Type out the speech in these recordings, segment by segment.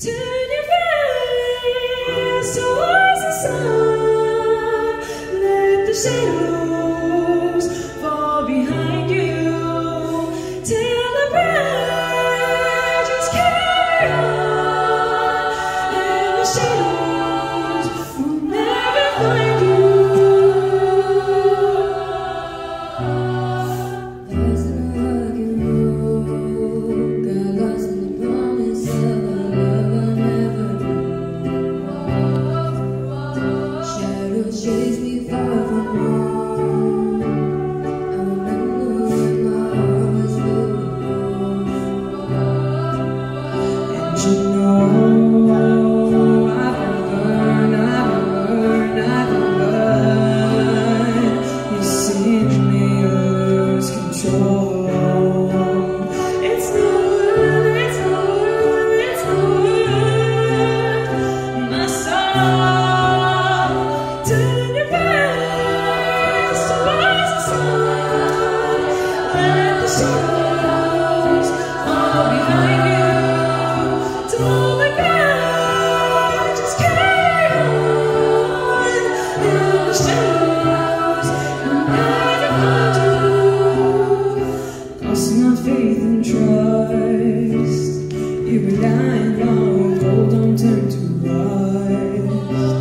Turn your face towards the sun. Let the shadows fall behind you. Till the branches carry on, and the shadows will never find you. Lost in a rock and roll, got lost in the promise of a love I never knew. Shadows chase me far from home. I remember when my heart was filled with hope. And you know I've been burned. You've seen me lose control. It's no worth my soul. Turn your face towards the sun. Let the shadows fall behind you. Till the branches carry on, and the shadows will never find you. Lost my faith and trust. You relying on gold, don't turn to rust.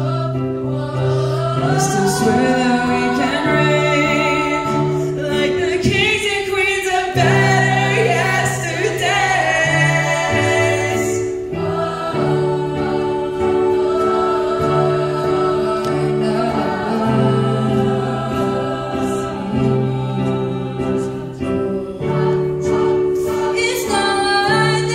I still swear that we can reign like the kings and queens of better yesterdays. It's not worth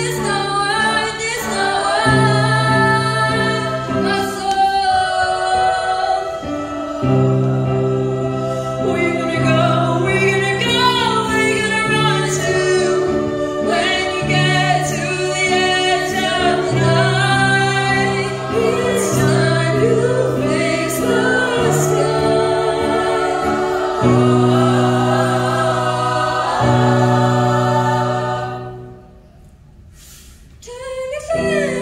my soul. Where you gonna go? Where you gonna go? Where you gonna run to when you get to the edge of the night? It's time you face the sky. Turn your face